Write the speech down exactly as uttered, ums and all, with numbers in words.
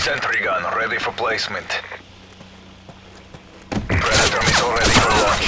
Sentry gun ready for placement. Predator missile ready for launch.